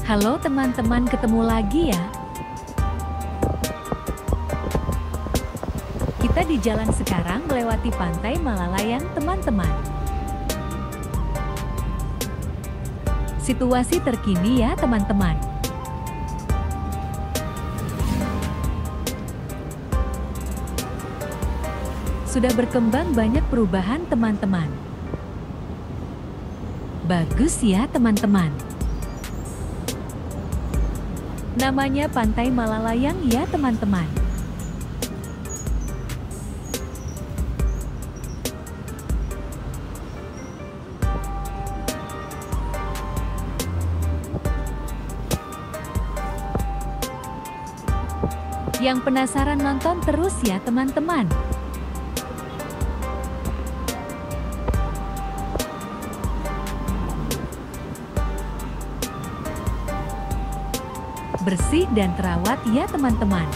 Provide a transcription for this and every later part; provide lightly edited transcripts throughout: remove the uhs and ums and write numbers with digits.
Halo teman-teman, ketemu lagi ya. Kita di jalan sekarang melewati pantai Malalayang teman-teman. Situasi terkini ya teman-teman. Sudah berkembang banyak perubahan teman-teman. Bagus ya teman-teman. Namanya Pantai Malalayang ya teman-teman. Yang penasaran nonton terus ya teman-teman. Bersih dan terawat ya teman-teman.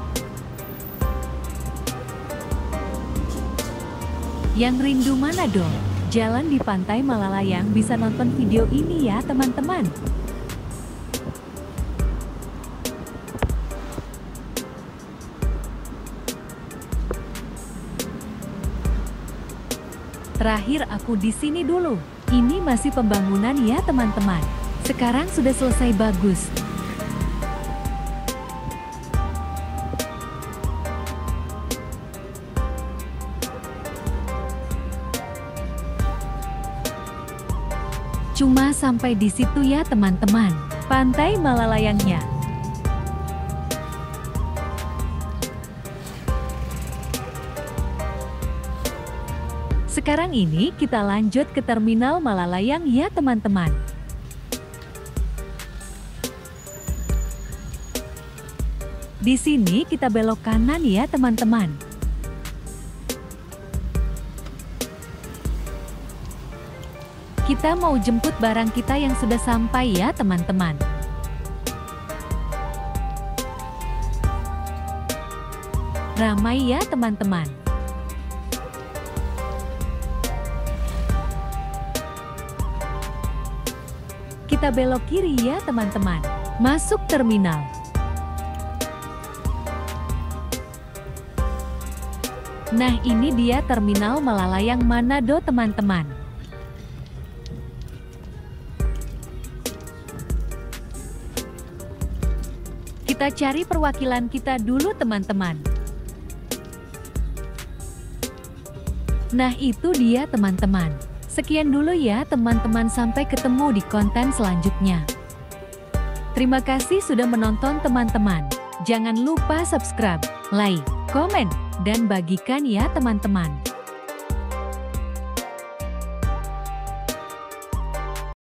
Yang rindu Manado, jalan di Pantai Malalayang bisa nonton video ini ya teman-teman. Terakhir aku di sini dulu. Ini masih pembangunan ya teman-teman. Sekarang sudah selesai bagus. Cuma sampai di situ ya teman-teman, Pantai Malalayangnya. Sekarang ini kita lanjut ke Terminal Malalayang ya teman-teman. Di sini kita belok kanan ya teman-teman. Kita mau jemput barang kita yang sudah sampai ya teman-teman. Ramai ya teman-teman. Kita belok kiri ya teman-teman. Masuk terminal. Nah, ini dia Terminal Malalayang Manado teman-teman. Kita cari perwakilan kita dulu teman-teman. Nah, itu dia teman-teman. Sekian dulu ya teman-teman, sampai ketemu di konten selanjutnya. Terima kasih sudah menonton teman-teman. Jangan lupa subscribe, like, komen, dan bagikan ya teman-teman.